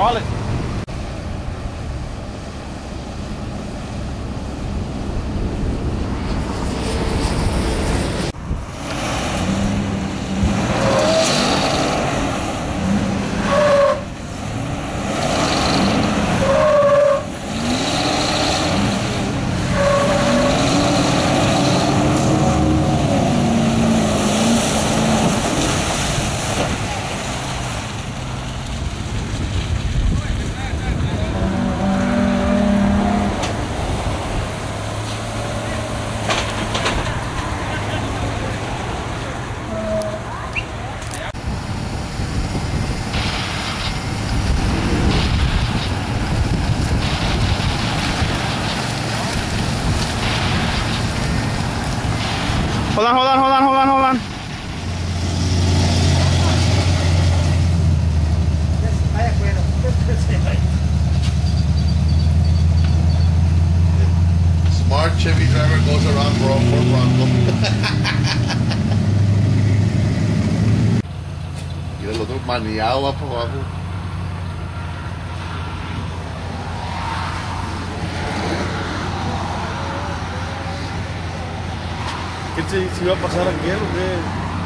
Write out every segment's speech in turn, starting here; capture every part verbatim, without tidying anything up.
Call it. Hold on, hold on, hold on, hold on, hold on. Smart Chevy driver goes around for for Bronco. Mira el otro maniado va por abajo. ¿Qué se, se iba a pasar aquí o qué?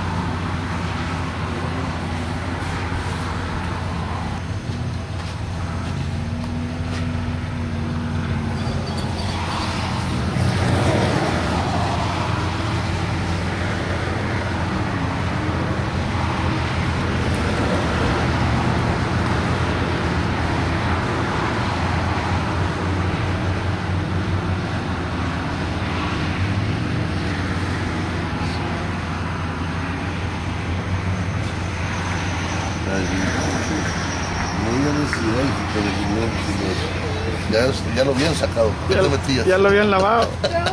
Ya, ya lo habían sacado. ¿Qué Ya, te metías? ya lo habían lavado.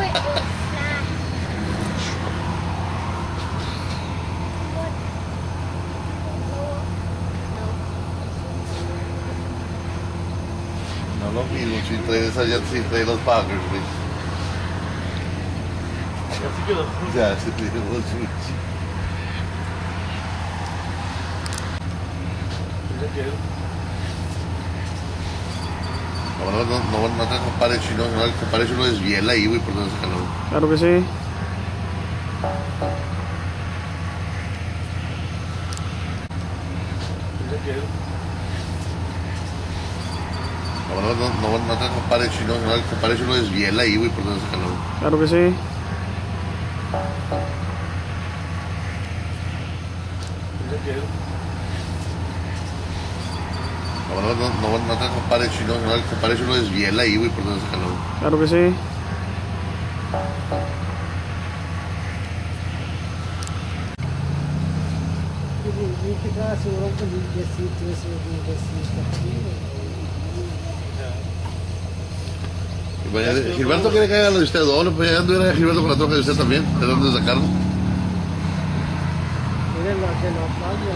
No lo mismo, si trae esa ya si trae los Packers, güey. Así quedó. Ya, se trae los Chiefs. Ya quedó. No, no, no, no, no te compares chino, no te compares uno desviela ahí, güey, por donde se calor. Claro que sí. Ya quedó. No, no, no, no, no te compares chino, no te compares uno desviela ahí, güey, por donde se calor. Claro que sí. Ya quedó. No, no, no, no, no te compares chino, no te compares uno desviela ahí, güey, por donde se calor. Claro que sí. Gilberto quiere que haga lo de usted doble, pues ya anduviera Gilberto con la troca de usted también, ¿de dónde sacarlo? Miren lo que nos pasa,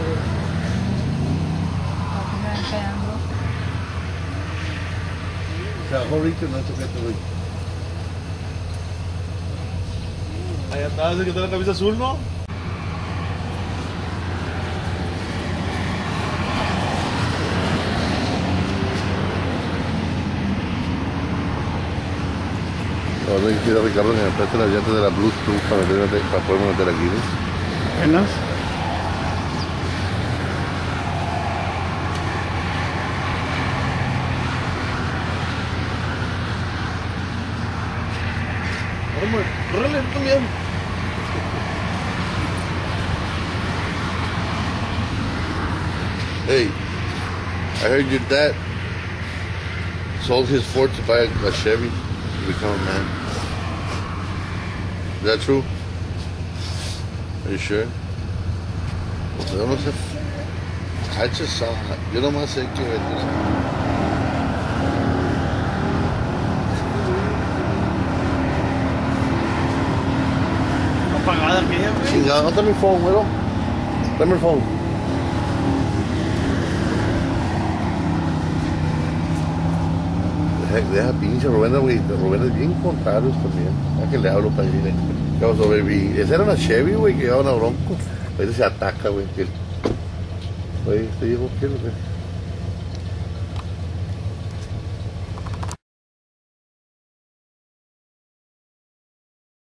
Se bajó Ricky, no choqué Ricky. Ahí andaba, ese que trae la camisa azul, ¿no? Ahora hay que ir a Ricardo que me preste las llantas de la Bluetooth para, meter, para poderme meter aquí, ¿no? Buenas. Córrele también. Hey, I heard your dad sold his Ford to buy a, a Chevy to become a man. Is that true? Are you sure? Yo no sé. I just saw it. Yo nomás sé que... Apagada aquella, güey. Chingado, no está mi phone, güero. Dame el phone. Deja, deja pinche Rubén, güey. Rubén es bien contrario también. Ya que le hablo para decirle. ¿Qué pasó, baby? Esa era una Chevy, güey, que llevaba una Bronco. Ahí se ataca, güey. Oye, ¿te dijo qué es lo que?